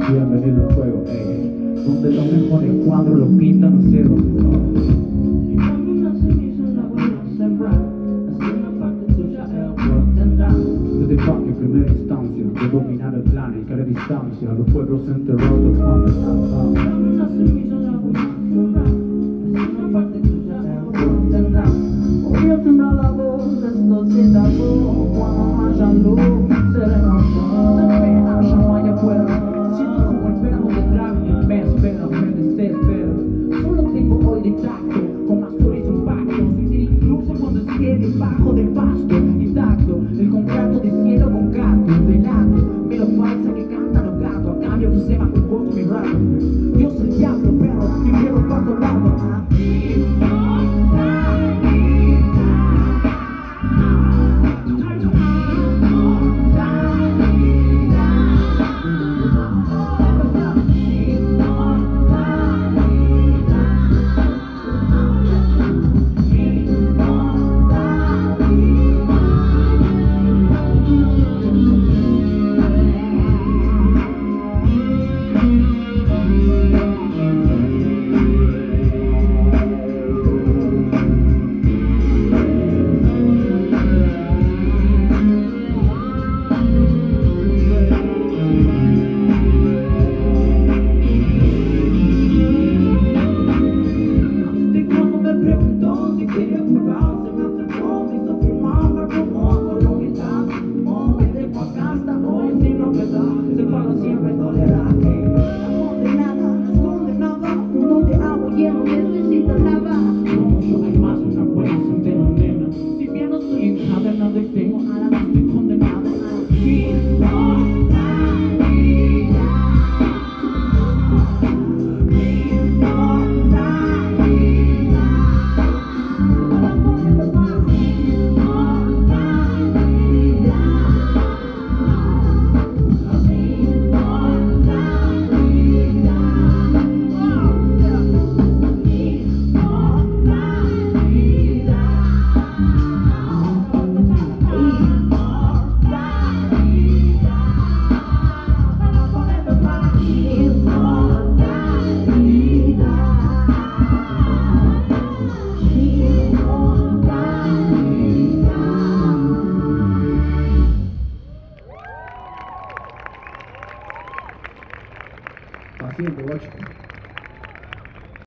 Bienvenido al juego, donde los mejores cuadros los pintan los ciegos. Desde fucking primera instancia, de dominar el plan y que la distancia, los pueblos enterrados una semilla la voy a sembrar, es una parte tuya, el tendrá. Voy a sembrar la voz de sociedad, cuando haya luz, seremos tal vez haya allá afuera. Siento como el perro detrás de me espera, me desespero. Solo tengo hoy de tacto, con más flores impacto, sentir incluso cuando esté debajo del pasto, intacto, el contrato de cielo con gato, delato, me lo falsa que cantan los gatos, a cambio tú se va con voz mi rato. Yo soy diablo, perro, y quiero paso lado. Siempre tolerante, la condenada, uno te amo y no necesita nada. No, yo hay más una buena sendera, nena. Si bien no estoy encadenada y tengo alas, estoy condenada a paciente, guacho.